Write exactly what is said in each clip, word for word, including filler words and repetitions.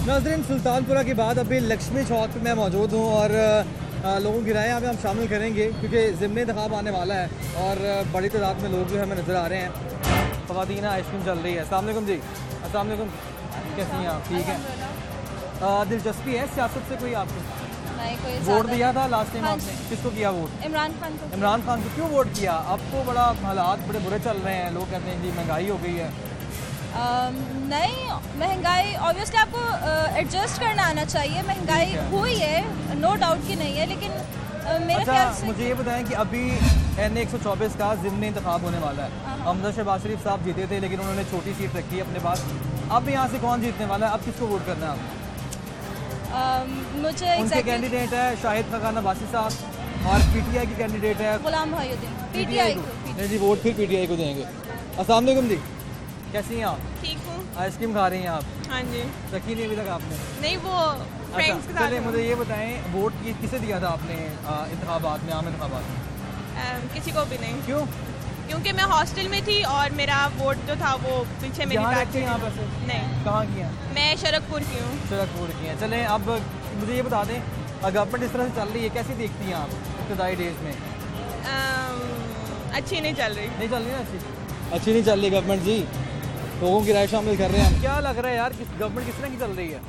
नाज़रीन, सुल्तानपुरा के बाद अभी लक्ष्मी चौक पे मैं मौजूद हूँ और आ, लोगों की राय यहाँ पे हम शामिल करेंगे क्योंकि ज़िमनी इंतखाब आने वाला है और बड़ी तादाद में लोग जो है हमें नज़र आ रहे हैं। ख़वातीन आइसक्रीम चल रही है। अस्सलाम वालेकुम जी। अस्सलाम वालेकुम, कैसी हैं आप? ठीक है। दिलचस्पी है सियासत से कोई आपको? नहीं, कोई वोट दिया था लास्ट टाइम हाँ आपने? किसको किया वोट? इमरान खान को। इमरान खान को क्यों वोट किया? अब तो बड़ा हालात बड़े बुरे चल रहे हैं, लोग कहते हैं जी महंगाई हो गई है। Um, नहीं, महंगाई ऑब्वियसली आपको एडजस्ट करना आना चाहिए। महंगाई हुई है, नो डाउट कि नहीं है, लेकिन uh, मेरे अच्छा, ख्याल से मुझे ये बताएं कि अभी एन एक सौ चौबीस का ज़िमनी इंतखाब होने वाला है। हमजा शहबाज शरीफ साहब जीते थे लेकिन उन्होंने छोटी सीट रखी है अपने पास। अब यहाँ से कौन जीतने वाला है? अब किसको वोट करना है आपको? um, मुझे उनके exactly कैंडिडेट है शाहिद खान अब्बासी साहब और पीटीआई की कैंडिडेट है गुलाम मोहिउद्दीन। पीटीआई को। नहीं जी, वोट फिर पीटीआई को देंगे। अस्सलाम वालेकुम जी, कैसी हैं आप? ठीक हूँ। आइसक्रीम खा रही हैं आप? हाँ जी। रखी नहीं अभी तक आपने? नहीं, वो फ्रेंड्स के अच्छा, चलिए साथ मुझे ये बताएं, वोट की किसे दिया था आपने इंतखाबात में, आम इंतखाबात में? अम, किसी को भी नहीं, क्यों? क्योंकि मैं हॉस्टल में थी और मेरा वोट जो था वो पीछे मेरी यहाँ बैग रहते हैं यहाँ पर से? नहीं, कहाँ की हैं? मैं शरकपुर की हूँ। शरकपुर की हैं। चलें, अब मुझे ये बता दें, गवर्नमेंट इस तरह से चल रही है, कैसी देखती हैं आप इब्तदाई डेज में? अम, अच्छी नहीं चल रही। नहीं चल रही ना अच्छी? अच्छी नहीं चल रही गवर्नमेंट जी, लोगों की राय शामिल कर रहे हैं हम। क्या लग रहा है यार, किस गवर्नमेंट किस तरह की चल रही है?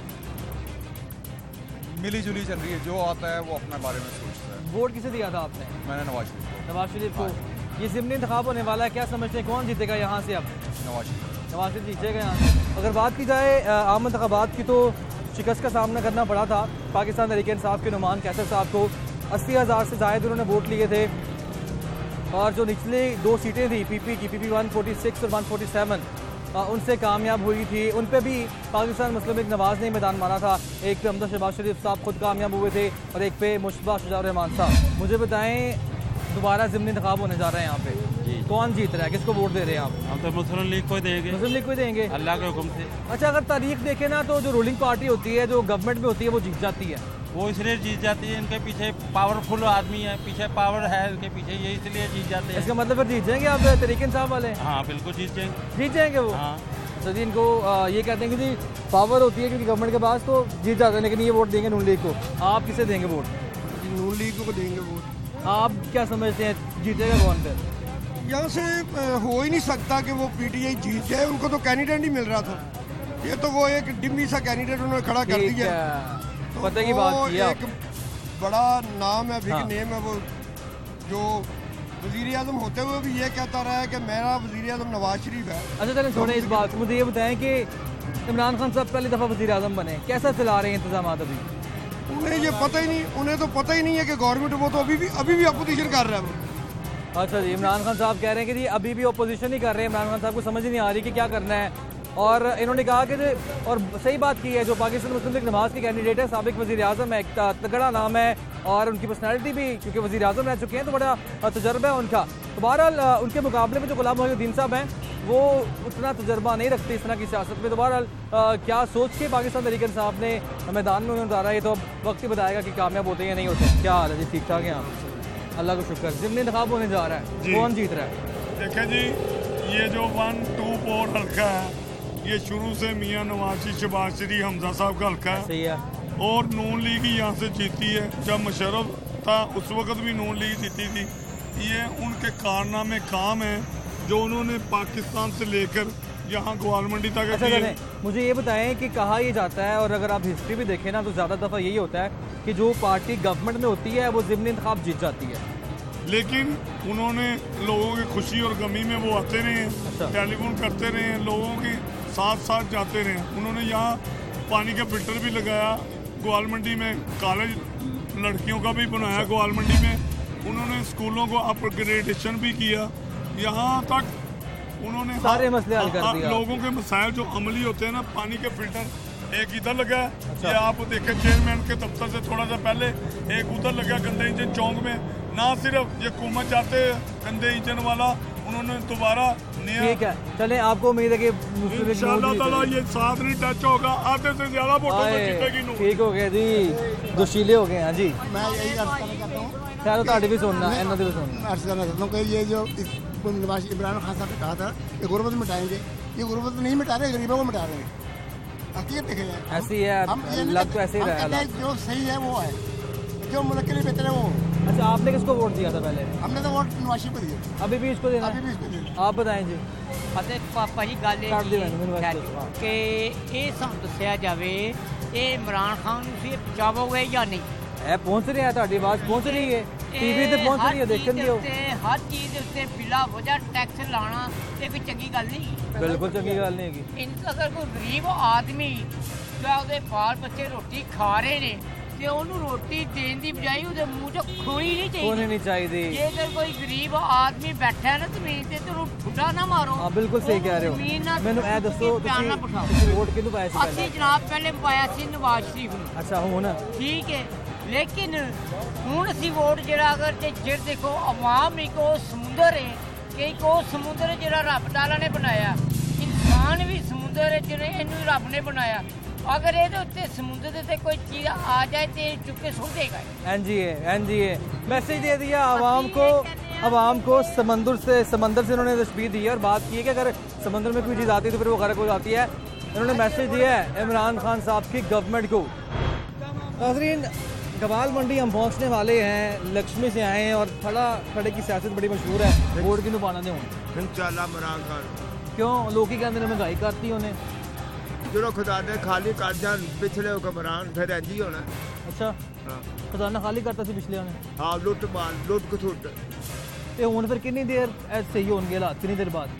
मिली जुली चल रही है, जो आता है वो अपने बारे में सोचता है। वोट किसे दिया था आपने? मैंने नवाज शरीफ को। नवाज शरीफ को। ये ज़िमनी इंतखाब होने वाला है, क्या समझते हैं कौन जीतेगा यहाँ से? अब नवाज शरीफ नवाज शरीफ जीतेगा यहाँ से। अगर बात की जाए आम इंतखाबात की तो शिकस्त का सामना करना पड़ा था पाकिस्तान तहरीक इंसाफ के नुमान कैसर साहब को। अस्सी हज़ार से ज़ायद उन्होंने वोट लिए थे और जो निचली दो सीटें थी पीपी की, पीपी वन फोर्टी सिक्स और वन फोर्टी सेवन, उनसे कामयाब हुई थी। उन पे भी पाकिस्तान मुस्लिम लीग नवाज़ ने मैदान मारा था। एक पे हमजा शहबाज शरीफ साहब खुद कामयाब हुए थे और एक पे मुशतबा शुजाउर रहमान साहब। मुझे बताएं, दोबारा ज़िमनी इंतखाब होने जा रहे हैं यहाँ पे, कौन जीत रहा है, किसको वोट दे रहे हैं आप? हम तो मुस्लिम लीग को देंगे। मुस्लिम लीग को देंगे अल्लाह के हुक्म से। अच्छा, अगर तारीख देखें ना तो जो रूलिंग पार्टी होती है, जो गवर्नमेंट में होती है, वो जीत जाती है। वो इसलिए जीत जाती है, इनके पीछे पावरफुल आदमी है, पीछे पावर है इनके पीछे, ये इसलिए जीत जाते हैं। इसका मतलब फिर जीत जाएंगे आप तहरीक इंसाफ वाले? हाँ बिल्कुल जीत जाएंगे। जीत जाएंगे वो? हाँ। तो जी, इनको आ, ये कहते हैं कि जी पावर होती है क्योंकि गवर्नमेंट के पास, तो जीत जाते हैं। लेकिन ये वोट देंगे नून लीग को। आप किसे देंगे वोट? नून लीग को देंगे वोट। आप क्या समझते हैं जीतेगा कौन फिर? यहाँ से हो ही नहीं सकता कि वो पीटीआई जीत जाए, उनको तो कैंडिडेट ही मिल रहा था। ये तो वो एक डिम्मी सा कैंडिडेट उन्होंने खड़ा कर दिया। तो पता की बात की एक बड़ा नाम है, बिग हाँ। नेम है, वो जो वज़ीर आज़म होते हुए भी ये कहता रहा है कि मेरा वज़ीर आज़म नवाज शरीफ है। अच्छा चलें, छोड़ें इस बात को। मुझे ये बताएं कि इमरान खान साहब पहली दफ़ा वज़ीर आज़म बने, कैसा चला रहे हैं इंतजाम अभी? उन्हें ये पता ही नहीं, उन्हें तो पता ही नहीं है कि गवर्नमेंट, वो तो अभी भी अभी भी अपोजिशन कर रहा है वो। अच्छा जी, इमरान खान साहब कह रहे हैं कि जी अभी भी अपोजिशन ही कर रहे हैं। इमरान खान साहब को समझ ही नहीं आ रही कि क्या करना है। और इन्होंने कहा कि और सही बात की है, जो पाकिस्तान मुस्लिम लीग नवाज़ के कैंडिडेट है, साबिक वज़ीर आज़म है, एक तगड़ा नाम है और उनकी पर्सनैलिटी भी, क्योंकि वज़ीर आज़म रह चुके हैं तो बड़ा तजर्बा है उनका। तो बहरहाल उनके मुकाबले में जो गुलाम मोहिउद्दीन साहब हैं वो उतना तजर्बा नहीं रखते इस तरह की सियासत में। तो बहरहाल क्या सोच के पाकिस्तान तहरीक इंसाफ ने मैदान में उन्हें उतारा है, ये तो वक्त ही बताएगा कि कामयाब होते हैं या नहीं होते। क्या हाल है जी? ठीक ठाक है आप? अल्लाह का शुक्र। ज़िमनी इंतखाब होने जा रहा है, कौन जीत रहा है? देखें जी, ये जो वन टू फोर हल्का है, ये शुरू से मियाँ नवाज शहबाज शरीफ हमजा साहब का हल्का है। सही है। और नून लीग ही यहाँ से जीती है। जब मुशर्रफ था उस वक्त भी नून लीग जीती थी। ये उनके कारनामे काम है जो उन्होंने पाकिस्तान से लेकर यहाँ ग्वाल मंडी तक। अच्छा, मुझे ये बताएं कि कहा ये जाता है, और अगर आप हिस्ट्री भी देखें ना तो ज़्यादा दफ़ा यही होता है कि जो पार्टी गवर्नमेंट में होती है वो ज़िमनी इंतखाब जीत जाती है। लेकिन उन्होंने लोगों की खुशी और गमी में वो आते रहे हैं। अच्छा। टेलीफोन करते रहे हैं, लोगों के साथ साथ जाते रहे। उन्होंने यहाँ पानी का फिल्टर भी लगाया ग्वाल मंडी में, कॉलेज लड़कियों का भी बनाया ग्वाल मंडी में। उन्होंने स्कूलों को अपग्रेडेशन भी किया। यहाँ तक उन्होंने सारे मसले हल कर दिया। लोगों के मसाइल जो अमली होते हैं ना, पानी के फिल्टर एक इधर लगा है। अच्छा। ये आप देखें चेयरमैन के दफ्तर से थोड़ा सा पहले एक उधर लगा गंदे इंजन चौक में। ना सिर्फ ये हुकूमत चाहते गंदे इंजन वाला, उन्होंने दोबारा नया। ठीक है, चलें, आपको उम्मीद है कि इंशाअल्लाह ताला ये साथ नहीं टच होगा, आधे से ज्यादा वोटों से जीतेगी। ठीक हो गया जी, जोशीले हो गए हैं जी। मैं यही अर्ज करना चाहता हूँ, खैर ताड़ी भी सुनना है, इन्होंने भी सुनना। अर्ज करना चाहता हूँ कि ये जो इमरान खान साहब ने कहा था कि गुर्बत मिटाएंगे, ये गुर्बत नहीं मिटा रहे, गरीबों को मिटा रहे हैं। हकीकत देखा जाए ऐसी है, हम ये नहीं लग तो ऐसे ही हम रहा है कहते हैं जो सही है वो है, जो मुल्क के लिए बेहतर है वो। अच्छा, आपने किसको वोट दिया था पहले? हमने तो वोट नवाज शरीफ को दिया, अभी भी इसको देना अभी है? भी इसको दिया। आप बताएं जी। ਅਤੇ ਪਾਪਾ ਜੀ ਗੱਲ ਕਰ ਦਿਓ ਇਹ ਮੈਨੂੰ, ਮੈਨੂੰ ਹੈ ਵੈਸੇ। ਕਿ ਇਹ ਸਾਨੂੰ ਦੱਸਿਆ ਜਾਵੇ ਇਹ ਇਮਰਾਨ ਖਾਨ ਨੂੰ ਸੀ ਪਹੁੰਚਾਵੋਗੇ ਜਾਂ ਨਹੀਂ। ਇਹ ਪਹੁੰਚ ਰਿਹਾ, ਤੁਹਾਡੀ ਆਵਾਜ਼ ਪਹੁੰਚ ਰਹੀ ਹੈ, ਟੀਵੀ ਤੇ ਪਹੁੰਚ ਰਹੀ ਹੈ, ਦੇਖਣ ਦਿਓ। ਹਰ ਚੀਜ਼ ਦੇ ਉੱਤੇ ਬਿਲਾ ਵਜ੍ਹਾ ਟੈਕਸ ਲਾਣਾ ਇਹ ਕੋਈ ਚੰਗੀ ਗੱਲ ਨਹੀਂ। ਬਿਲਕੁਲ ਚੰਗੀ ਗੱਲ ਨਹੀਂ ਹੈਗੀ। ਇਨਕਾ ਅਗਰ ਕੋਈ ਗਰੀਬ ਆਦਮੀ ਜਾਂ ਉਹਦੇ ਬਾਲ ਬੱਚੇ ਰੋਟੀ ਖਾ ਰਹੇ ਨੇ ਤੇ ਉਹਨੂੰ ਰੋਟੀ ਦੇਣ ਦੀ ਬਜਾਏ ਉਹਦੇ ਮੂੰਹ 'ਚ ਖੋਣੀ ਨਹੀਂ ਚਾਹੀਦੀ। ਹੋਣੀ ਨਹੀਂ ਚਾਹੀਦੀ। ਜੇਕਰ ਕੋਈ ਗਰੀਬ ਆਦਮੀ ਬੈਠਾ ਹੈ ਨਾ ਜ਼ਮੀਨ ਤੇ ਤੇ ਉਹਨੂੰ ਠੁੱਡਾ ਨਾ ਮਾਰੋ। ਹਾਂ, ਬਿਲਕੁਲ ਸਹੀ ਕਹਿ ਰਹੇ ਹੋ। ਮੈਨੂੰ ਇਹ ਦੱਸੋ ਤੁਸੀਂ ਤੁਸੀਂ ਵੋਟ ਕਿਹਨੂੰ ਪਾਇਆ ਸੀ ਪਹਿਲੇ? ਅਸੀਂ ਜਨਾਬ ਪਹਿਲੇ ਪਾਇਆ ਸੀ ਨਵਾਜ਼ ਸ਼ਰੀਫ ਨੂੰ। ਅੱਛਾ, ਹੁਣ ਠੀਕ ਹੈ, ਲੇਕਿਨ ਹੁਣ ਅਸੀਂ ਵੋਟ ਜਿਹੜਾ ਅਗਰ ਤੇ ਫਿਰ ਦੇਖੋ ਆਵਾਮ ਇੱਕ ਉਹ ਸਮੁੰਦਰ ਹੈ ਕਿ ਇੱਕ ਉਹ ਸਮੁੰਦਰ ਜਿਹੜਾ ਰੱਬ ਤਾਲਾ ਨੇ ਬਣਾਇਆ, ਇਨਸਾਨ ਵੀ ਸਮੁੰਦਰ ਹੈ ਜਿਹੜੇ ਇਹਨੂੰ ਰੱਬ ਨੇ ਬਣਾਇਆ। अगर ये उत्ते समुद्र से कोई चीज आ जाए तो चुप के सो देगा। N G A N G A message दे दिया आवाम को, आवाम को समंदर से समंदर से इन्होंने तशबीह दी है और बात की है कि अगर समंदर में कोई चीज़ आती है तो फिर वो गर्क हो जाती है। इन्होंने मैसेज दिया है इमरान खान साहब की गवर्नमेंट को। नाज़रीन, गवाल मंडी हम पहुँचने वाले हैं, लक्ष्मी से आए हैं और थड़ा खड़े की सियासत बड़ी मशहूर है, वोट किन्हों पाना दे इंशाल्लाह इमरान खान। क्यों लोग ही कहते हैं महंगाई करती उन्हें जो खुदा ने खाली कर जान पिछले हुक्मरान फिर इंज ही होना। अच्छा, खजाना खाली करता सी पिछले ने। हाँ, लुट मार लुट खसुट ते हुण फिर कितनी देर सही होणगे हालात, कितनी देर बाद?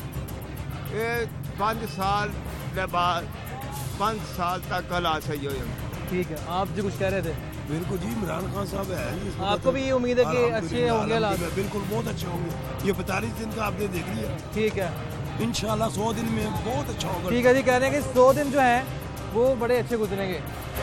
ये पाँच साल के बाद पाँच साल तक हालात सही हो जाएंगे। ठीक है, आप जी कुछ कह रहे थे? बिल्कुल जी, इमरान खान साहब है, आपको भी ये उम्मीद है कि अच्छे होंगे हालात? बिल्कुल बहुत अच्छे होंगे। ये पैंतालीस दिन का आपने देख लिया। ठीक है, इंशाल्लाह सौ दिन में बहुत अच्छा होगा। ठीक है जी, कह रहे हैं कि सौ दिन जो है वो बड़े अच्छे गुजरेंगे।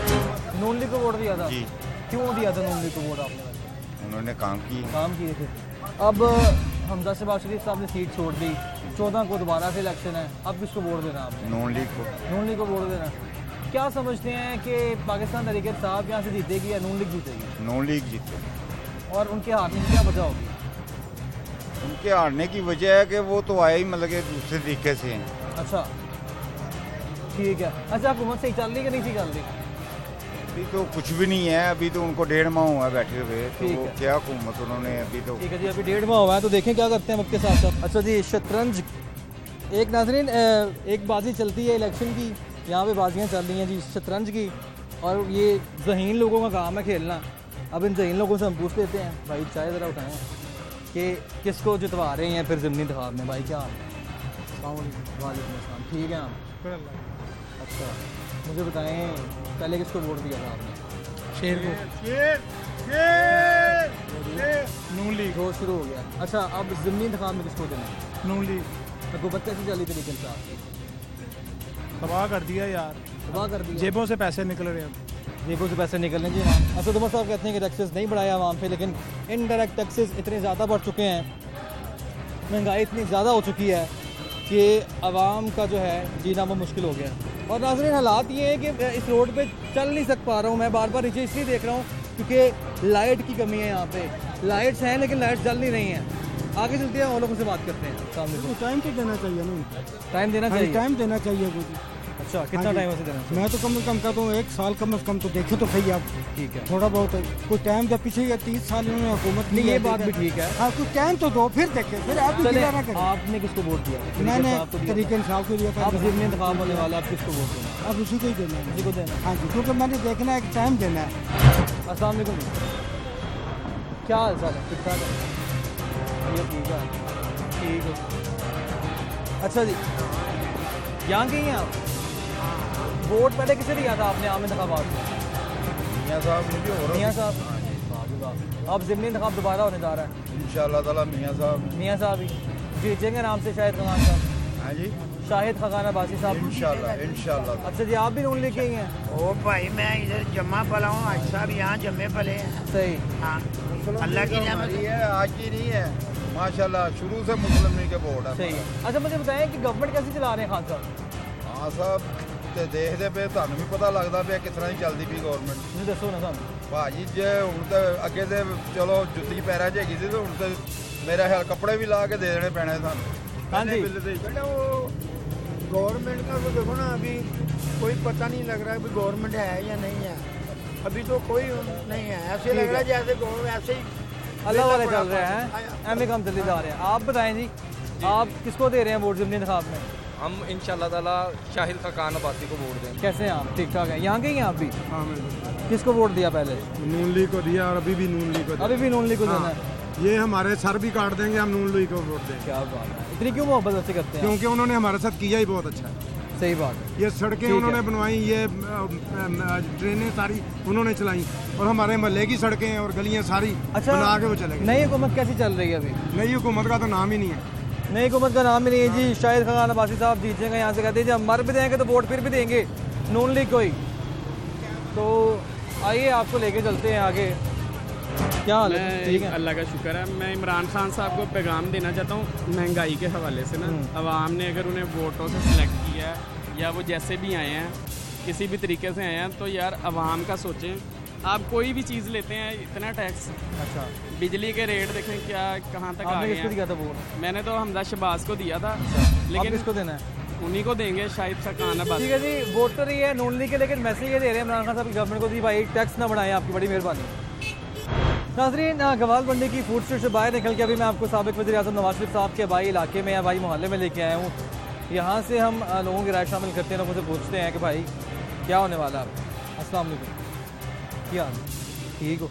नून लीग को वोट दिया था जी, क्यों दिया था नून लीग को वोट आपने? उन्होंने काम किए काम किए थे। अब हमजा शहबाज शरीफ साहब ने सीट छोड़ दी, चौदह को दोबारा से इलेक्शन है, अब किसको वोट देना आपने? नून लीग को। नून लीग को वोट देना। क्या समझते हैं कि पाकिस्तान तहरीक साहब यहाँ से जीतेगी या नून लीग जीतेगी? नून लीग जीते। और उनके हारने की क्या वजह होगी? उनके हारने की वजह है कि वो तो आए ही मतलब कि दूसरे तरीके से हैं। अच्छा, ठीक है। अच्छा, हुकूमत सही चल रही कि नहीं सही चल रही? अभी तो कुछ भी नहीं है, अभी तो उनको डेढ़ माह हुआ है बैठे हुए, तो ठीक वो है। क्या हुकूमत उन्होंने अभी तो। ठीक है जी, अभी डेढ़ माह हुआ है, तो देखें क्या करते हैं वक्त के साथ साथ। अच्छा जी, शतरंज एक नाजरीन एक बाजी चलती है इलेक्शन की, यहाँ पे बाजियाँ चल रही हैं जी शतरंज की, और ये ज़हीन लोगों का काम है खेलना। अब इन ज़हीन लोगों से हम पूछ लेते हैं, भाई चाय ज़रा उठाएँ, कि किसको जितवा रहे हैं फिर ज़मीनी इंतखाब में? भाई क्या हाल है? वालेकुम अस्सलाम, ठीक है आप? अच्छा, मुझे बताएं पहले किसको वोट दिया था आपने? शेर को। शेर शेर नून लीग हो शुरू हो गया। अच्छा, अब ज़मीनी इंतखाब में किसको देना है? नून लीग। हुकूमत कैसी चली तरीके से आपकी? तबाह कर दिया यार, तबाह कर दिया। जेबों से पैसे निकल रहे हैं, जेबों से पैसे निकलने जी। आवाम असद उमर साहब कहते हैं कि टैक्सेस नहीं बढ़ाया आवाम पे, लेकिन इनडायरेक्ट टैक्सेस इतने ज़्यादा बढ़ चुके हैं, महंगाई इतनी ज़्यादा हो चुकी है कि आवाम का जो है जीना वो मुश्किल हो गया। और नाज़रीन, हालात ये है कि इस रोड पे चल नहीं सक पा रहा हूँ मैं, बार बार नीचे इसलिए देख रहा हूँ क्योंकि लाइट की कमी है। यहाँ पे लाइट्स हैं लेकिन लाइट्स जल नहीं रही हैं। आगे चलते हैं और लोगों से बात करते हैं। सामने टाइम तो देना चाहिए ना, टाइम देना चाहिए, टाइम देना चाहिए कुछ। अच्छा, कितना टाइम वैसे देना चाहिए? मैं तो कम से कम कहता हूँ एक साल कम से कम तो देखे तो सही आप। ठीक है, थोड़ा बहुत कुछ टाइम दे, पीछे या तीस साल इन्होंने हुकूमत नहीं, ये बात भी ठीक है। हाँ, कुछ टाइम तो दो फिर देखे, फिर आप चले, ना करें। आपने किसको वोट दिया? मैंने तरीके इंसाफ को दिया था। आप ज़मीनी इंतखाब होने वाला, आप किसको वोट देना? अब उसी को ही देना है, उसी को देना। हाँ जी, क्योंकि मैंने देखना है, टाइम देना है। अस्सलाम वालेकुम, क्या हाल चाल है? ठीक ठाक है, ये ठीक है, ठीक है। अच्छा जी, यहाँ गई हैं आप? वोट पहले किसे दिया था आपने आम इंतखाबात में? मियाँ साहब मुझे हो रहा मियाँ साहब। अब ज़मीनी इंतखाब दोबारा होने जा रहा है इंशाअल्लाह ताला। मियाँ साहब मियाँ साहब ही जीतेंगे नाम से शाहिद खगान साहब। हाँ जी, शाहिद खगान अब्बासी साहब इंशाअल्लाह इंशाअल्लाह। अच्छा जी, आप भी नून लेके ही हैं? ओ भाई, मैं इधर जम्मा पला हूँ, आज साहब यहाँ जम्मे पले हैं। सही, हाँ, अल्लाह की रहमत है, आज की नहीं है माशाल्लाह, शुरू से मुस्लिम लीग के वोट है। सही है। अच्छा, मुझे बताएं कि गवर्नमेंट कैसे चला रहे हैं खान साहब? हाँ साहब, ਤੇ ਦੇਖਦੇ ਪਏ ਤੁਹਾਨੂੰ ਵੀ ਪਤਾ ਲੱਗਦਾ ਪਿਆ ਕਿਸ ਤਰ੍ਹਾਂ ਹੀ ਚੱਲਦੀ ਪਈ ਗਵਰਨਮੈਂਟ। ਨਹੀਂ ਦੱਸੋ ਨਾ ਸਾਨੂੰ ਭਾਜੀ, ਜੇ ਹੁਣ ਤਾਂ ਅੱਗੇ ਤੇ ਚਲੋ ਜੁੱਤੀ ਪੈਰਾਂ 'ਚ ਹੈਗੀ ਸੀ, ਤੇ ਹੁਣ ਤੇ ਮੇਰੇ ਖਿਆਲ ਕੱਪੜੇ ਵੀ ਲਾ ਕੇ ਦੇ ਦੇਣੇ ਪੈਣੇ ਸਾਨੂੰ। ਹਾਂਜੀ, गवर्नमेंट का तो देखो ना, अभी कोई पता नहीं लग रहा है कि गवर्नमेंट है या नहीं है। अभी तो कोई नहीं है, ऐसे लग रहा है जैसे गवर्नमेंट ऐसे ही अल्लाह वाले चल रहे हैं, एम ए कम चलते जा रहे हैं। आप बताएं जी, आप किसको दे रहे हैं वोट ज़िमनी इंतखाब में? हम इंशाल्लाह ताला शाहिद खाकान अब्बासी को वोट देंगे। कैसे हैं आप? ठीक ठाक हैं? यहाँ के ही हैं आप भी? हाँ मैं किसको वोट दिया पहले? नून लीग को दिया और अभी भी नून लीग को अभी भी नून लीग को देना हाँ। है? ये हमारे सर भी काट देंगे, हम नून लीग को वोट देंगे। क्या बात है, इतनी क्यों मोहब्बत अच्छी करते हैं? क्योंकि उन्होंने हमारे साथ किया ही बहुत अच्छा है। सही बात है। ये सड़कें उन्होंने बनवाई, ये ट्रेनें सारी उन्होंने चलाई, और हमारे महल्ले की सड़कें और गलियां सारी अच्छा, बना के वो चले गए। नई हुकूमत कैसी चल रही है अभी? नई हुकूमत का तो नाम ही नहीं है। नई हुकूमत का नाम ही नहीं है जी। शाहिद खाकान अब्बासी साहब जीतेंगे, यहाँ से कहते हैं जी हम मर भी देंगे तो वोट फिर भी देंगे नून लीग को ही। तो आइए आपको लेके चलते हैं आगे। क्या हाल है? ठीक है, अल्लाह का शुक्र है। मैं इमरान खान साहब को पैगाम देना चाहता हूँ महंगाई के हवाले से ना, अवाम ने अगर उन्हें वोटों से सिलेक्ट किया है या वो जैसे भी आए हैं किसी भी तरीके से आए हैं, तो यार अवाम का सोचें। आप कोई भी चीज़ लेते हैं इतना टैक्स, अच्छा बिजली के रेट देखें क्या कहाँ तक आ आपने गए किसको दिया था हैं। वोट? मैंने तो हमजा शहबाज को दिया था, लेकिन किसको देना है? उन्हीं को देंगे, शाहिद खाकान अब्बासी। ठीक है जी, वोट तो रही है नून लीग के, लेकिन मैसेज ये दे रहे हैं इमरान खान साहब की गवर्नमेंट को जी भाई टैक्स ना बढ़ाएं, आपकी बड़ी मेहरबानी। नाज़रीन, गवाल मंडी की फूड स्ट्रीट से बाहर निकल के अभी मैं आपको साबिक वज़ीर आज़म नवाज शरीफ साहब के भाई इलाके में या भाई मोहल्ले में लेके आया हूँ। यहाँ से हम लोगों की राय शामिल करते हैं, लोगों से पूछते हैं कि भाई क्या होने वाला है। अस्सलाम वालेकुम, क्या ठीक हो?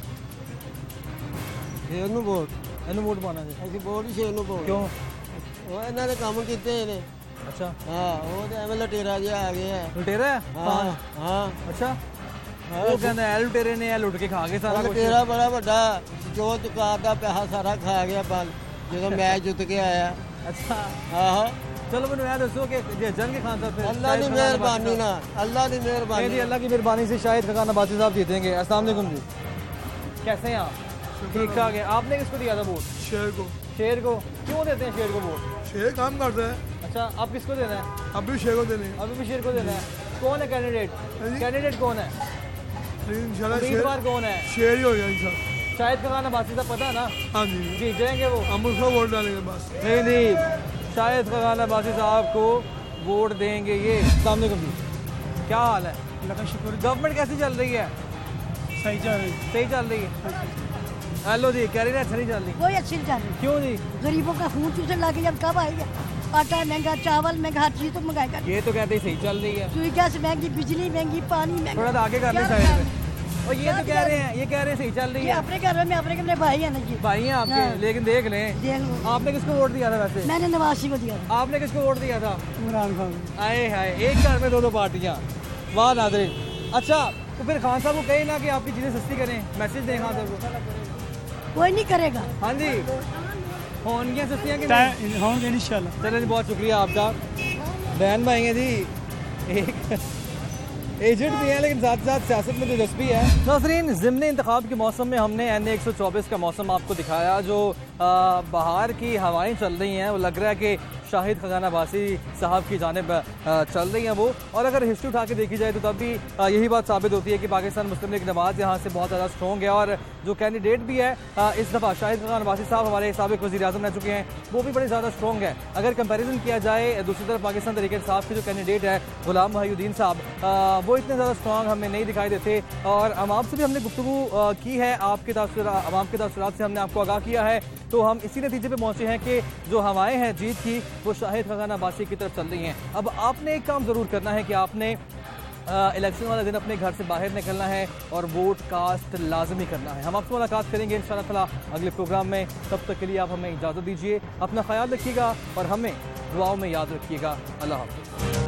शेर नूं वोट ਇਹਨੂੰ ਵੋਟ ਪਾਣਾ ਜੀ? ਅਸੀਂ ਵੋਟ ਹੀ ਸ਼ੇਰ ਨੂੰ ਪਾਉਣੀ। ਕਿਉਂ? ਉਹ ਇਹਨਾਂ ਨੇ ਕੰਮ ਕੀਤੇ ਨੇ। ਅੱਛਾ ਹਾਂ, ਉਹ ਤੇ ਐਵੇਂ ਲਟੇਰਾ ਜਿਹਾ ਆ ਗਿਆ। ਲੁਟੇਰਾ ਹੈ? ਹਾਂ ਹਾਂ ਅੱਛਾ, ਉਹ ਕਹਿੰਦਾ ਐ ਲੁਟੇਰੇ ਨੇ, ਐ ਲੁੱਟ ਕੇ ਖਾ ਗਏ ਸਾਰਾ ਕੁਝ। ਲਟੇਰਾ ਬੜਾ ਵੱਡਾ, ਜੋ ਦੁਕਾਨ ਦਾ ਪੈਸਾ ਸਾਰਾ ਖਾ ਗਿਆ ਬੰਦ ਜਦੋਂ ਮੈਚ ਜਿੱਤ ਕੇ ਆਇਆ। ਅੱਛਾ ਆਹੋ, चलो मैंने याद दसो कि जंग खान साहब, अल्लाह की मेहरबानी ना, अल्लाह की मेहरबानी, जी अल्लाह की मेहरबानी से शाहिद खाकान अब्बासी साहब जीतेंगे। अस्सलाम वालेकुम जी, कैसे हैं आप? ठीक ठाक है। आपने किसको दिया था वोट? शेर को। शेर को क्यों देते हैं शेर को वोट? शेर काम करता है। अच्छा, आप किसको देना है? अब भी शेर को देने। अभी भी शेर को देना है। कौन है कैंडिडेट? कैंडिडेट कौन है? उम्मीदवार कौन है? शेर ही हो गया शाहिद खाकान अब्बासी साहब, पता है ना? हाँ जी, जीत जाएंगे वो, हम उसको वोट डालेंगे बस। नहीं नहीं, शाहिद खाकान अब्बासी साहब को वोट देंगे ये। सामने को भी क्या हाल है? अल्लाह का शुक्र। गवर्नमेंट कैसी चल रही है? सही चल रही सही चल रही है। हेलो जी, कह रही है अच्छा नहीं चल रही? कोई अच्छी नहीं चल रही। क्यों जी? गरीबों का खून चूसने लगे, जब कब आएगा? आटा महंगा, चावल महंगा, हर चीज तो महंगाई कर। ये तो कहते हैं सही चल रही है। सुई गैस महंगी, बिजली महंगी, पानी महंगा। थोड़ा आगे कर ले साइड में। और ये तो कह रहे हैं, ये कह रहे हैं सही चल रही है। अपने घर में अपने अपने भाई है ना जी, भाई हैं आपके, लेकिन देख लें, देख लो। आपने किसको वोट दिया था वैसे? मैंने नवासी को दिया था। आपने किसको वोट दिया था? इमरान खान। आए हाय, एक घर में दो दो पार्टियां, वाह नाज़रीन। अच्छा, तो फिर खान साहब को कहें ना कि आपकी चीज़ें सस्ती करें, मैसेज दें खान साहब को। कोई नहीं करेगा। हाँ जी, होंगी सस्तियाँ कि नहीं? होंगे इंशाल्लाह। चलें जी, बहुत शुक्रिया आपका। बहन भाई हैं जी, एक एजेंट भी हैं लेकिन साथ साथ सियासत में दिलचस्पी है। नाज़रीन, ज़िमनी इंतखाब के मौसम में हमने एन ए एक सौ चौबीस का मौसम आपको दिखाया। जो बाहर की हवाएं चल रही हैं, वो लग रहा है कि शाहिद खाकान अब्बासी साहब की जानिब चल रही हैं वो। और अगर हिस्ट्री उठा के देखी जाए तो तब भी यही बात साबित होती है कि पाकिस्तान मुस्लिम लीग नवाज़ यहाँ से बहुत ज़्यादा स्ट्रॉन्ग है। और जो कैंडिडेट भी है इस दफ़ा, शाहिद खाकान अब्बासी साहब हमारे साबिक वज़ीर आज़म रह चुके हैं, वो भी बड़े ज़्यादा स्ट्रॉन्ग है। अगर कंपेरिजन किया जाए, दूसरी तरफ पाकिस्तान तहरीक इंसाफ के जो कैंडिडेट है गुलाम मुहीउद्दीन साहब, वो इतने ज़्यादा स्ट्रॉन्ग हमें नहीं दिखाई देते। और अवाम से भी हमने गुफ्तगू की है, आपके तासुरात, अवाम के तासुरात से हमने आपको आगाह किया है। तो हम इसी नतीजे पे पहुंचे हैं कि जो हवाएं हैं जीत की, वो शाहिद खाकान अब्बासी की तरफ चल रही हैं। अब आपने एक काम ज़रूर करना है कि आपने इलेक्शन वाले दिन अपने घर से बाहर निकलना है और वोट कास्ट लाजमी करना है। हम आपसे मुलाकात करेंगे इंशाअल्लाह ताला अगले प्रोग्राम में। तब तक के लिए आप हमें इजाज़त दीजिए, अपना ख्याल रखिएगा और हमें दुआओं में याद रखिएगा। अल्लाह हाफ़िज़।